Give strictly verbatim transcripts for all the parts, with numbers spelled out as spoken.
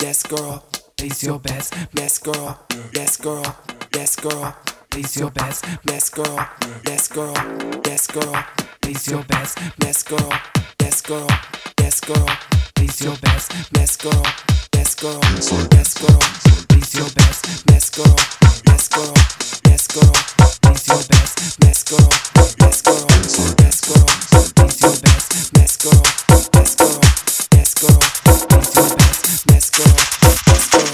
yes girl, place your bets, yes girl, yes girl, yes girl, place your bets, yes girl, yes girl, yes girl, place your bets, yes girl, yes girl, yes girl, place your bets, yes girl, yes girl, yes girl, place your bets, yes girl, yes girl, yes girl, place your bets, yes girl, yes girl, yes girl, place your bets, yes girl, yes girl, yes girl, place your bets, yes girl, yes girl.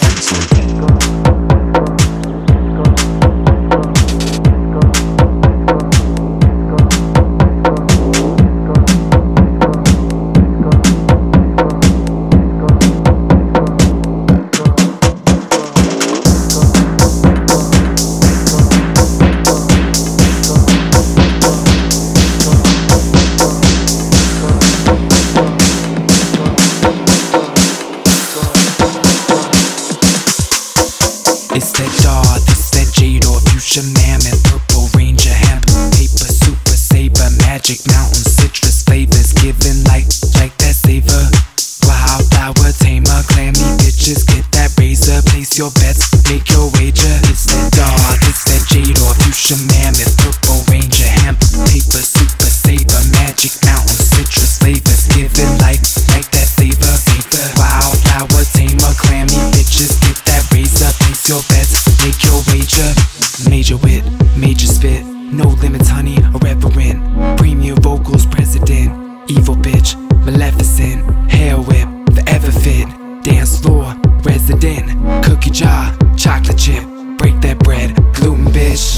It's that DORE, this that jade or fuchsia mammoth, purple ranger, hemp, paper, super saber, magic mountain, citrus flavors, giving like, like that savor. Wildflower tamer, clammy bitches, get that razor, place your bets, make your wager. It's that DORE, this that jade or fuchsia mammoth, purple ranger, hemp, paper, super saber, magic mountain, citrus flavors, giving like, like that savor. Wildflower tamer, clammy bitches, get that razor, place your bets, make your wager. Major wit, major spit, no limits honey, irreverent, premium vocals president, evil bitch, maleficent, hair whip, forever fit, dance floor, resident, cookie jar, chocolate chip, break that bread, gluten bitch,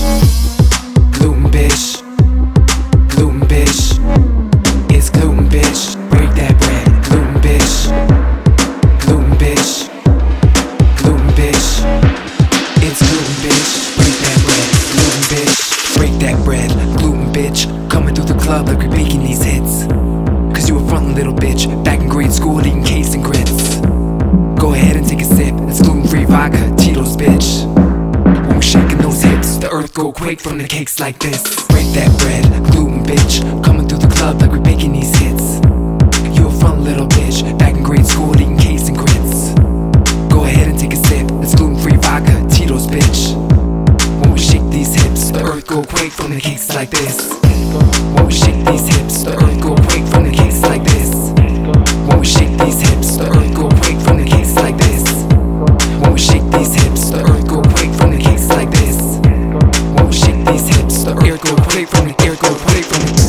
gluten bitch, gluten bitch, it's gluten bitch, break that bread, gluten bitch, gluten bitch, gluten bitch, it's gluten bitch, break that bread, gluten bitch, break that bread, gluten bitch, coming through the club like we're making these hits. Cause you a frontin' little bitch, back in grade school eating cakes and grits. Go ahead and take a sip, it's gluten-free vodka, Tito's bitch. Won't shaking those hips, the earth go quake from the cakes like this. Break that bread, gluten bitch, coming through the club like we're making these hits. You a frontin' little bitch, back in grade school eating cakes and grits. Go ahead and take a sip, it's gluten-free vodka, Tito's bitch. When we shake these hips, the earth go quake from the cakes like this. When we shake these hips, the earth go quake from the cakes like this. When we shake these hips, the earth go quake from the cakes like this. When we shake these hips, the earth go quake from the cakes like this. When we shake these hips, the earth go quake from the air go quake from the.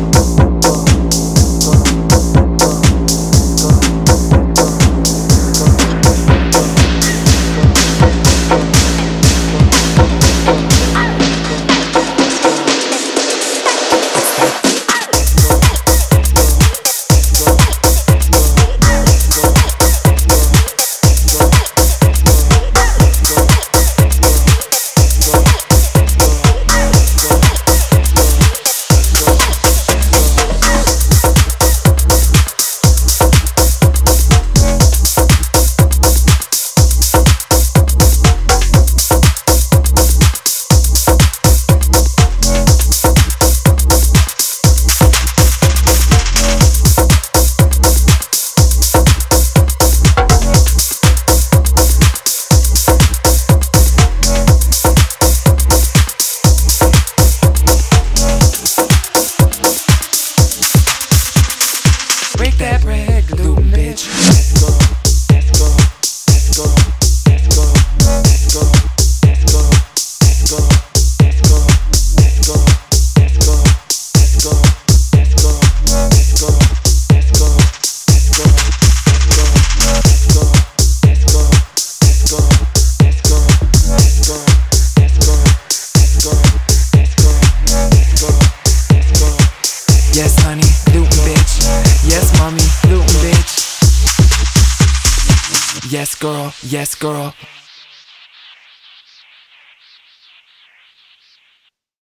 Yes, honey, gluten bitch. Yes, mommy, gluten bitch. Yes, girl, yes, girl.